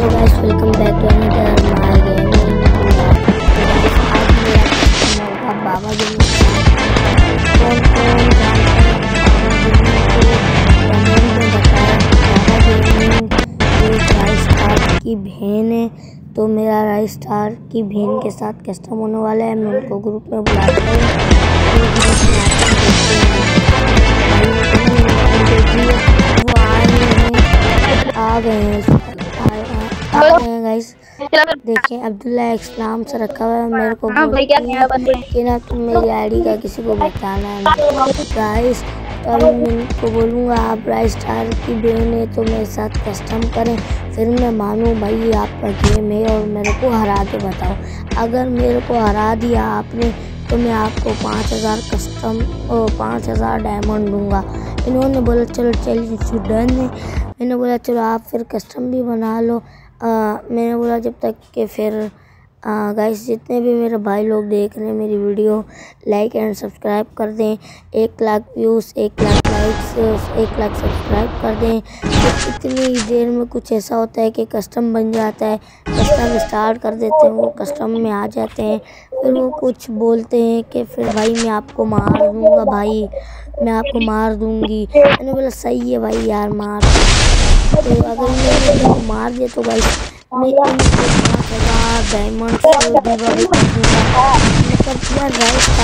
Hello guys, welcome back to another my gaming. आज मेरा customer का बाबा गेमिंग कौन जानता है कमेंट में बताया। बाबा गेमिंग एक राइस स्टार की बहन है, तो मेरा राइस स्टार की बहन के साथ कस्टम होने वाला है। मैं उनको ग्रुप में बुलाता हूँ। वो आ गए हैं गाइस। देखिए अब्दुल्ला इस्लाम से रखा हुआ है। मेरे को कि ना तुम मेरी आईडी का किसी को बताना है गाइस। तो अभी मैं इनको बोलूँगा आप राइस स्टार की बहन है तो मेरे साथ कस्टम करें, फिर मैं मानूँ भाई आपका गेम है और मेरे को हरा के बताओ। अगर मेरे को हरा दिया आपने तो मैं आपको 5000 कस्टम और 5000 डायमंड दूँगा। इन्होंने बोला चलो चैलेंज डन है। मैंने बोला चलो आप फिर कस्टम भी बना लो। मैंने बोला जब तक कि फिर गाइस जितने भी मेरे भाई लोग देख रहे हैं मेरी वीडियो लाइक एंड सब्सक्राइब कर दें। 1 lakh views, 1 lakh likes, 1 lakh subscribe कर दें। तो इतनी देर में कुछ ऐसा होता है कि कस्टम बन जाता है। कस्टम स्टार्ट कर देते हैं, वो कस्टम में आ जाते हैं। फिर वो कुछ बोलते हैं कि फिर भाई मैं आपको मार दूँगा, भाई मैं आपको मार दूँगी। मैंने बोला सही है भाई यार मार। तो अगर मैं मार दिया तो भाई मैं इनको 5000 डायमंड दूँगा। मतलब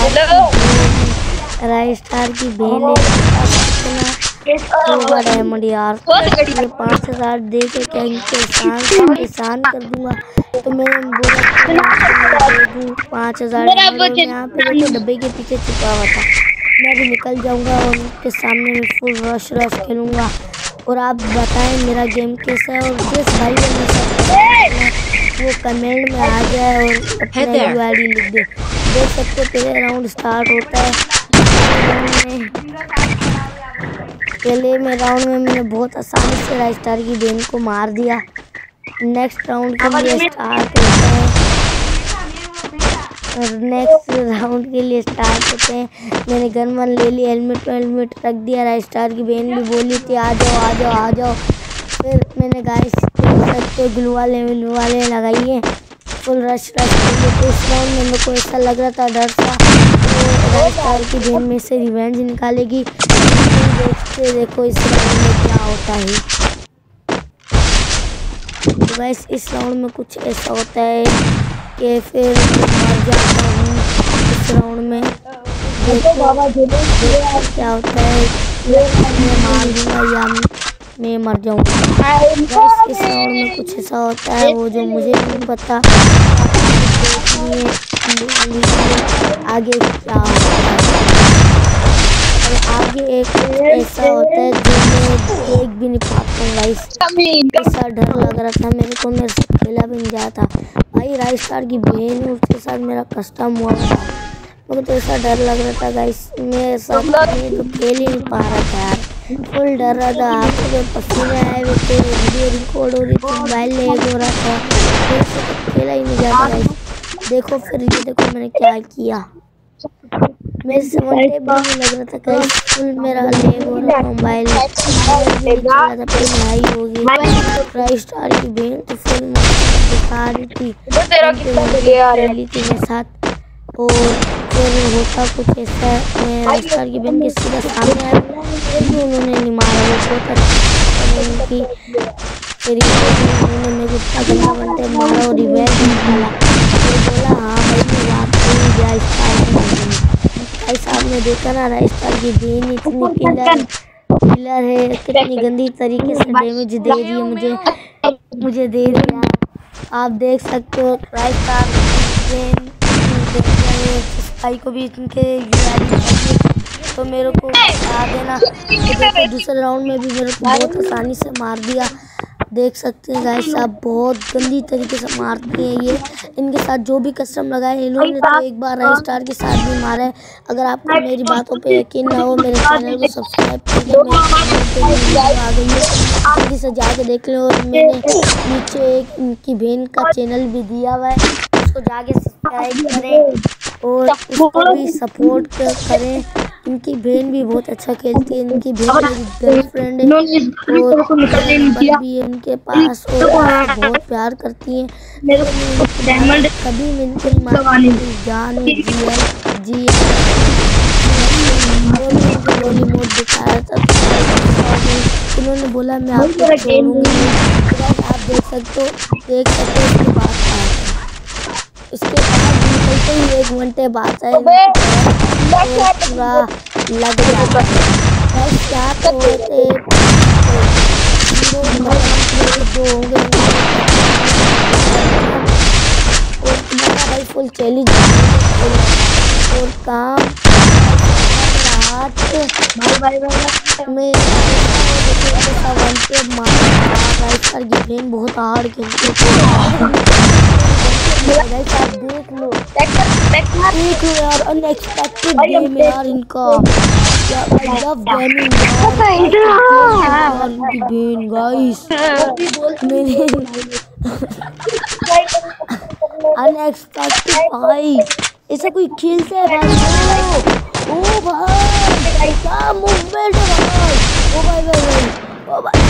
राइस स्टार की बहन होगा डायमंड यार। मैं 5000 दे के क्या इनको एहसान कर दूँगा। तो मैं बोला दे दूँ 5000 डायमंड। यहाँ पे देखो डब्बे के पीछे छुपा हुआ था। मैं भी निकल जाऊँगा और उनके सामने में फुल रश खेलूँगा। और आप बताएं मेरा गेम कैसा है, और जिस भाई ने वो कमेंट में आ जाए और अपना यूआईडी लिख दे। देख सकते हो पहले राउंड स्टार्ट होता है। पहले में राउंड में मैंने बहुत आसानी से राइस स्टार की बहन को मार दिया। नेक्स्ट राउंड के लिए स्टार्ट होता है मैंने गन वन ले ली, हेलमेट रख दिया। राइस स्टार की बहन भी बोली थी आ जाओ। फिर मैंने गाइस ग्लू वाले लगाइए, फुल रश के लिए। तो इस राउंड में मेरे को ऐसा लग रहा था डर सा तो राइस स्टार की बहन में से रिवेंज निकालेगी। देखो इस राउंड में क्या होता है। तो गाइस इस राउंड में कुछ ऐसा होता है कि फिर मर जाता हूँ। इस राउंड में क्या होता है, मैं मार दूँगा या मैं मर जाऊँगा। इस राउंड में कुछ ऐसा होता है वो जो मुझे नहीं पता। आगे क्या होता है, आगे एक ऐसा होता है जो मैं देख भी नहीं पाता हूँ गाइस। ऐसा डर लग रहा था मेरे को, मेरे से खेला भी नहीं जाता भाई। राइस स्टार की बहन है, उसके साथ मेरा कस्टम हुआ था। मुझे तो ऐसा डर लग रहा था गाइस, मैं सब तो खेल ही नहीं पा रहा था यार। फुल डर रहा था। आंखों में पसीने आए हुए थे, वीडियो रिकॉर्ड हो रही थी, मोबाइल लैग हो रहा था, मेरे से तो खेला ही नहीं जाता गाइस। देखो फिर ये देखो मैंने क्या किया, मेरे से वन टेप भी नहीं लग रहा था गाइस। फुल मेरा लैग हो रहा था, मोबाइल चला था, फिर लड़ाई हो गई। राइस स्टार की बहन तो फुल दिखा रही थी मेरे साथ। और फिर होता कुछ ऐसा, मैं राइस स्टार की बहन के सीधा सामने आया, फिर भी उन्होंने नहीं मारा। वो बहुत उनकी उन्होंने मेरे को गंदा बनते मारा और रिवेंज निकाला। फिर बोला हाँ भाई मैं बात करूँ राइस स्टार की बहन। भाई साहब ने देखा ना राइस स्टार की बहन इतनी किलर है, कितनी गंदी तरीके से डैमेज दे रही है मुझे दे दिया। आप देख सकते हो राइस स्टार की बहन भाई को भी इनके तो मेरे को बता देना। तो दूसरे राउंड में भी मेरे को बहुत आसानी से मार दिया। देख सकते हैं गाइस आप बहुत गंदी तरीके से मारती हैं ये। इनके साथ जो भी कस्टम लगाए इन्होंने तो एक बार राइस स्टार के साथ भी मारा है। अगर आपको मेरी बातों पे यकीन ना हो मेरे चैनल को सब्सक्राइब करके आ गई है, जल्दी से जाके देख लो। और मैंने नीचे एक इनकी बहन का चैनल भी दिया हुआ है, उसको जाके सब्सक्राइब करें और उसको भी सपोर्ट करें इनकी बहन भी बहुत अच्छा खेलती है। इनकी बहन मेरी गर्लफ्रेंड है और नंबर भी है इनके पास और मुझसे बहुत प्यार करती हैं। कभी मैं इनकी जान है जी रोली मोड दिखाया था। इन्होंने बोला मैं आपको छोड़ूंगी नहीं। आप देख सकते हो इसके बाद निकलते ही 1 घंटे बाद आए पूरा लग जाता है। क्या होते जो होंगे और तुम्हारा भाई फुल चैलेंज और काम में बहुत हार्ड खेलते आप देख लो यार अनएक्सपेक्टेड गेम है यार इनका। I love gaming guys unexpected भाई ऐसा कोई खेलता है भाई। ओ भाई क्या मूवमेंट है भाई। ओ भाई ओ भाई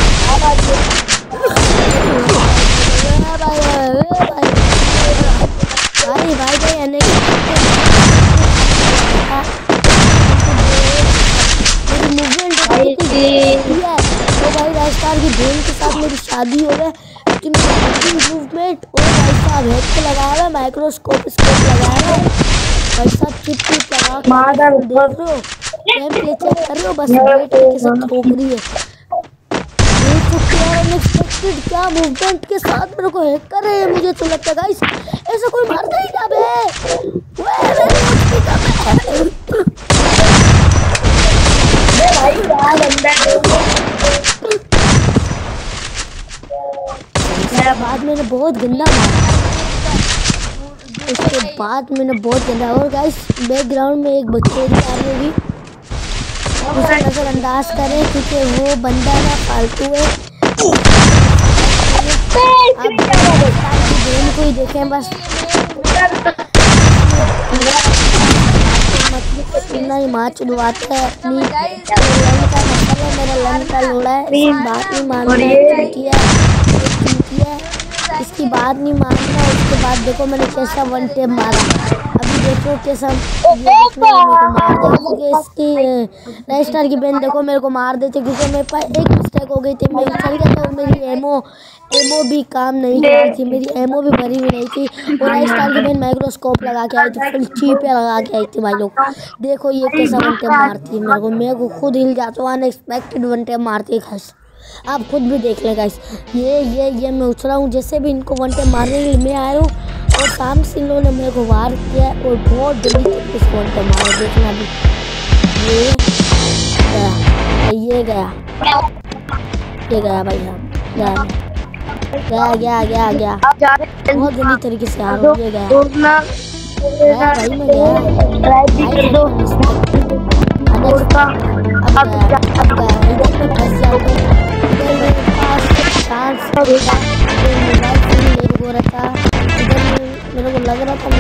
राजस्थान की बहन के साथ मेरी शादी हो गई लेकिन मूवमेंट और भाई साहब हेड पे लगाया हुआ माइक्रोस्कोप लगाया हुआ भाई साहब चिप लगा देख रहे हो गेम प्ले चेक कर रहे हो बस वेट के साथ ठोक रही है। अनएक्सपेक्टेड क्या मूवमेंट के साथ मेरे को हैक कर रहे हैं। मुझे तो लगता है गाइस ऐसा कोई मारता ही ना बाद मैंने बहुत गंदा मारा। उसके बाद मैंने बहुत गंदा और गाइस बैकग्राउंड में एक बच्चे भी आ रही होगी उसे नजरअंदाज करें क्योंकि वो बंदा ना फालतू है। गेम को ही देखें बस ही माँ चुनवाता है अपनी मेरा लन का लोड़ा है बात नहीं मानना इसकी बात नहीं मानना। उसके बाद देखो मैंने कैसा 1 टैप मारा। अभी देखो कैसा मार दे क्योंकि इसकी राजस्थान की बहन देखो मेरे को मार देते क्योंकि मेरे पास एक मिस्टेक हो गई थी। मैं चल गया था और मेरी एमओ भी काम नहीं कर रही थी। मेरी एमओ भी भरी हुई नहीं थी और राजस्थान की बहन माइक्रोस्कोप लगा के आई थी फुल चीपे लगा के आई थी। भाई लोग देखो ये कैसा 1 टैप मारती है मेरे को खुद हिल जाता हूँ। अनएक्सपेक्टेड 1 टैप मारती है खास आप खुद भी देख ले गाइस। ये मैं उछला हूँ जैसे भी इनको 1 टैप मारने के लिए मैं आया हूँ और सामने से इन्होंने मेरे को वार किया और बहुत जल्दी तक इसको 1 टैप मारा। देखना भी ये गया भाई साहब गया बहुत जल्दी तरीके से आ रहा हूँ। ये गया भाई मैं गया मेरे को लग रहा था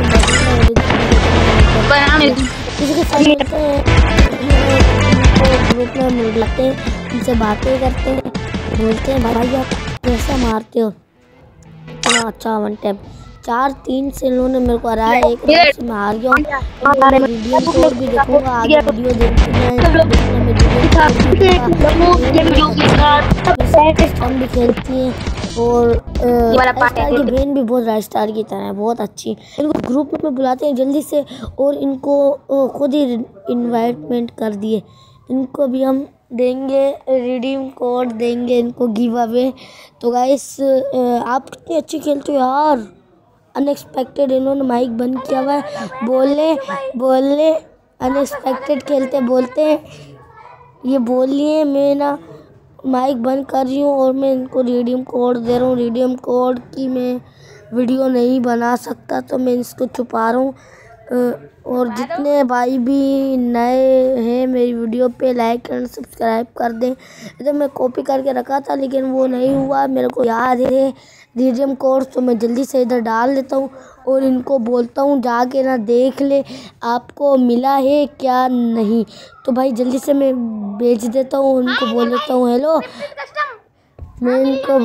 ग्रुप में मिलते हैं उनसे बातें करते हैं बोलते हैं भाई आप कैसा मारते हो इतना अच्छा 1 टैप 4-3 से इन्होंने मेरे को हराया। एक से मैं हार गया हूँ। वीडियो कोड भी देखूंगा आगे वीडियो हम भी खेलती हैं और राजस्थान की बहन भी बहुत राजस्थान की तरह है बहुत अच्छी। इनको ग्रुप में बुलाते हैं जल्दी से और इनको खुद ही इन्वाइटमेंट कर दिए। इनको भी हम देंगे रिडीम कोड देंगे इनको गिव अवे। तो गाइस आप कितनी अच्छी खेलते हो यार। अनएक्सपेक्टेड इन्होंने माइक बंद किया हुआ है बोलने अनएक्सपेक्टेड खेलते बोलते हैं ये बोलिए मैं ना माइक बंद कर रही हूँ और मैं इनको रिडीम कोड दे रहा हूँ। रिडीम कोड की मैं वीडियो नहीं बना सकता तो मैं इसको छुपा रहा हूँ। और जितने भाई भी नए हैं मेरी वीडियो पे लाइक एंड सब्सक्राइब कर दें। इधर मैं कॉपी करके रखा था लेकिन वो नहीं हुआ मेरे को याद है रिडीम कोड, तो मैं जल्दी से इधर डाल देता हूँ और इनको बोलता हूँ जाके ना देख ले आपको मिला है क्या नहीं। तो भाई जल्दी से मैं भेज देता हूँ, उनको बोल देता हूँ हेलो। मैं इनको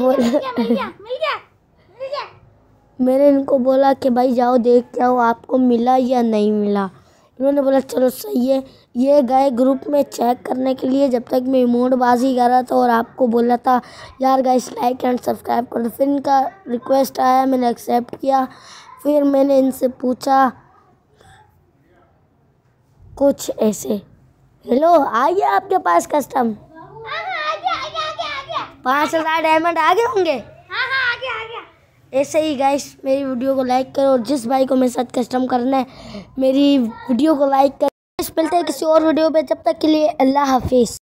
मैंने इनको बोला कि भाई जाओ देख के आओ आपको मिला या नहीं मिला। इन्होंने बोला चलो सही है। ये गए ग्रुप में चेक करने के लिए, जब तक मैं इमोट बाजी कर रहा था और आपको बोला था यार गाइस लाइक एंड सब्सक्राइब कर दो। फिर इनका रिक्वेस्ट आया, मैंने एक्सेप्ट किया। फिर मैंने इनसे पूछा कुछ ऐसे, हेलो आ गया आपके पास कस्टम? 5000 डायमंड आ गए होंगे। ऐसे ही गाइस मेरी वीडियो को लाइक करो और जिस भाई को मेरे साथ कस्टम करना है मेरी वीडियो को लाइक करो। मिलते हैं किसी और वीडियो पे, जब तक के लिए अल्लाह हाफिज़।